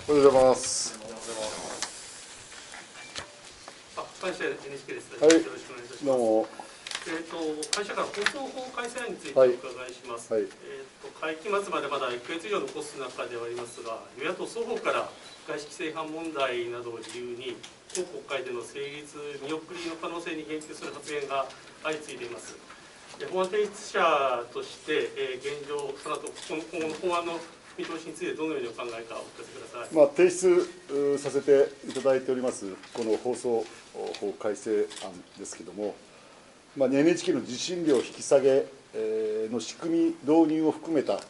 おはようございます。 会社 NHK です。 はい、 よろしくお願いいたします。 どうも。 会社から放送法改正案についてお伺いします。 はい、 会期末までまだ1ヶ月以上残す中ではありますが、与野党双方から外資規制違反問題などを理由に、今国会での成立見送りの可能性に言及する発言が相次いでいます。法案提出者として、現状、その後今後の法案の見通しについてどのようにお考えかお聞かせください。 提出させていただいておりますこの放送法改正案ですけれども、NHK の受信料引き下げの仕組み導入を含めた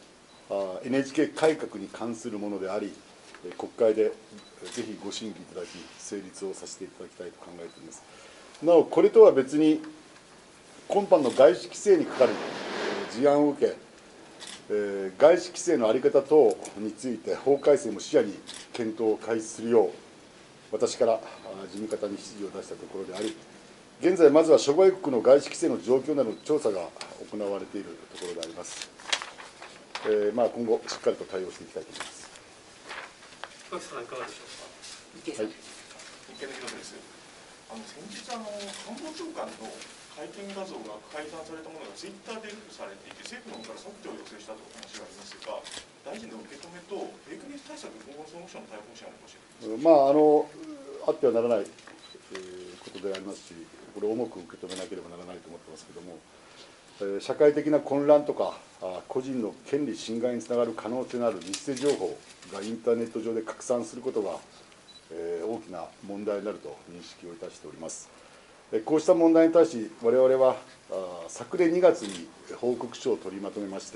NHK 改革に関するものであり、国会でぜひご審議いただき、成立をさせていただきたいと考えております。なお、これとは別に、今般の外資規制にかかる事案を受け、外資規制の在り方等について、法改正も視野に検討を開始するよう、私から事務方に指示を出したところであり、現在、まずは諸外国の外資規制の状況などの調査が行われているところであります。今後、しっかりと対応していきたいと思います。 深木さん、いかがでしょうか。 池部です。先日官房長官の会見画像が改ざんされたものがツイッターでリンクされていて、政府の方から削除を要請したという話がありますが、大臣の受け止めとフェイクニュース対策、今後の総務省の対応方針を教えてください。 あってはならないことでありますし、これを重く受け止めなければならないと思ってますけれども、社会的な混乱とか、個人の権利侵害につながる可能性のある偽情報がインターネット上で拡散することが、大きな問題になると認識をいたしております。こうした問題に対し、我々は昨年2月に報告書を取りまとめまして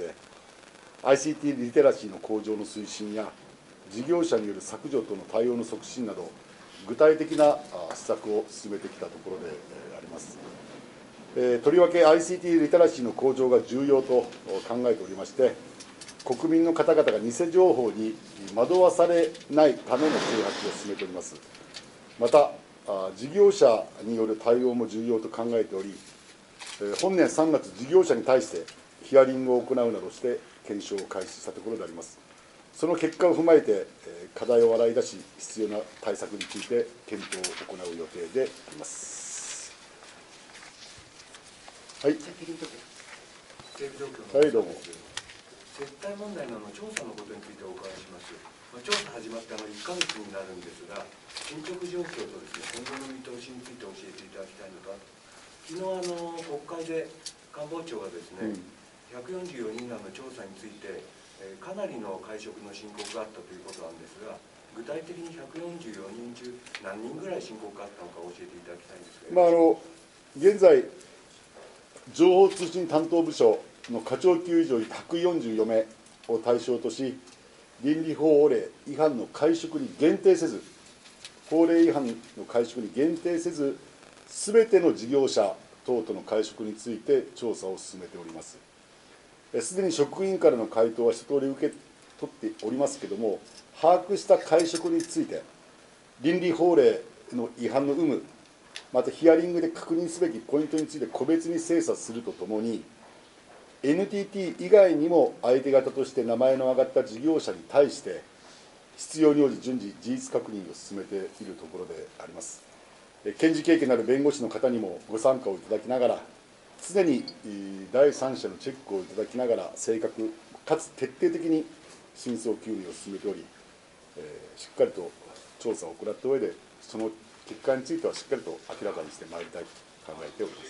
、ICT リテラシーの向上の推進や、事業者による削除との対応の促進など、具体的な施策を進めてきたところであります。とりわけ ICT リテラシーの向上が重要と考えておりまして、国民の方々が偽情報に惑わされないための啓発を進めております。また、事業者による対応も重要と考えており、本年3月、事業者に対してヒアリングを行うなどして検証を開始したところであります。その結果を踏まえて、課題を洗い出し、必要な対策について検討を行う予定であります。はい。はい、どうも。 接待問題の調査のことについてお伺いします。調査始まって1ヶ月になるんですが、進捗状況と今後の見通しについて教えていただきたいのと、昨日国会で官房長が144人らの調査について、かなりの会食の申告があったということなんですが、具体的に144人中、何人ぐらい申告があったのか教えていただきたいんですけど。 現在、情報通信担当部署の課長級以上144名を対象とし、倫理法令違反の会食に限定せず、法令違反の会食に限定せず、すべての事業者等との会食について調査を進めております。すでに職員からの回答は一通り受け取っておりますけれども、把握した会食について、倫理法令の違反の有無、またヒアリングで確認すべきポイントについて個別に精査するとともに、NTT 以外にも相手方として名前の挙がった事業者に対して、必要に応じ順次、事実確認を進めているところであります。検事経験のある弁護士の方にもご参加をいただきながら、常に第三者のチェックをいただきながら、正確かつ徹底的に真相究明を進めており、しっかりと調査を行った上で、その結果についてはしっかりと明らかにしてまいりたいと考えております。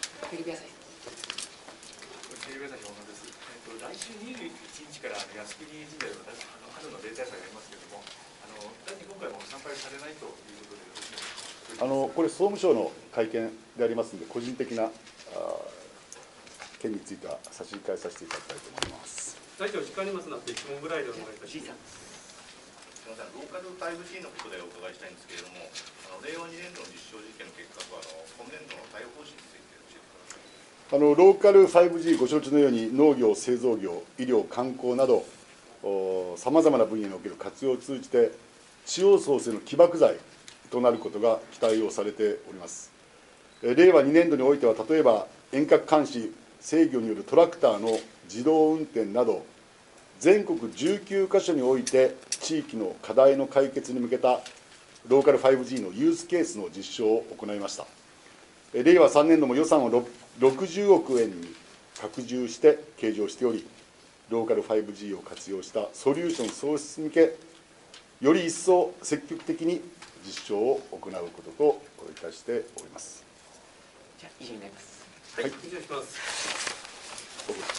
来週21日から靖国神社の春の例大祭がありますけれども、大臣、今回も参拝されないということでよろしいですか。 これ、総務省の会見でありますので、個人的な件については差し控えさせていただきたいと思います。 大臣、お時間ありますので、1問ぐらいでお願いいたします。 すみません、ローカル 5G のことでお伺いしたいんですけれども、令和2年度の実証実験の結果と今年度の対応方針について教えてください。 ローカル 5G、ご承知のように農業、製造業、医療、観光など、さまざまな分野における活用を通じて、地方創生の起爆剤となることが期待をされております。令和2年度においては、例えば遠隔監視、制御によるトラクターの自動運転など、 全国19カ所において地域の課題の解決に向けたローカル 5G のユースケースの実証を行いました。令和3年度も予算を60億円に拡充して計上しており、ローカル 5G を活用したソリューション創出に向け、より一層積極的に実証を行うことといたしております。 じゃあ以上になります。 はい、以上します。